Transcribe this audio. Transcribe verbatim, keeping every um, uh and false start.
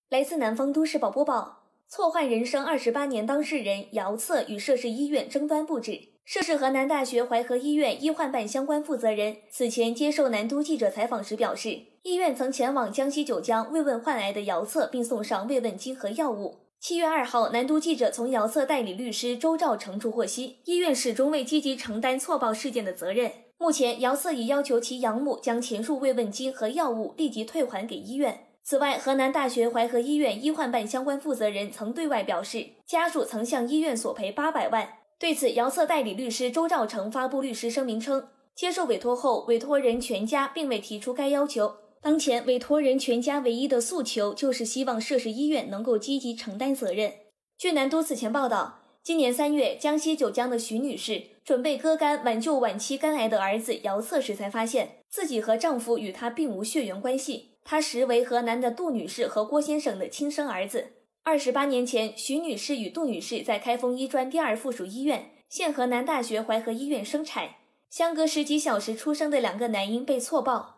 来自南方都市报播报，错换人生二十八年当事人姚策与涉事医院争端不止。涉事河南大学淮河医院医患办相关负责人此前接受南都记者采访时表示，医院曾前往江西九江慰问患癌的姚策，并送上慰问金和药物。七月二号，南都记者从姚策代理律师周兆成处获悉，医院始终未积极承担错报事件的责任。目前，姚策已要求其养母将前述慰问金和药物立即退还给医院。此外，河南大学淮河医院医患办相关负责人曾对外表示，家属曾向医院索赔八百万。对此，姚策代理律师周兆成发布律师声明称，接受委托后，委托人全家并未提出该要求。当前，委托人全家唯一的诉求就是希望涉事医院能够积极承担责任。据南都此前报道，今年三月，江西九江的徐女士准备割肝挽救晚期肝癌的儿子姚策时，才发现自己和丈夫与她并无血缘关系，她实为河南的杜女士和郭先生的亲生儿子。二十八年前，徐女士与杜女士在开封医专第二附属医院（现河南大学淮河医院）生产，相隔十几小时出生的两个男婴被错报。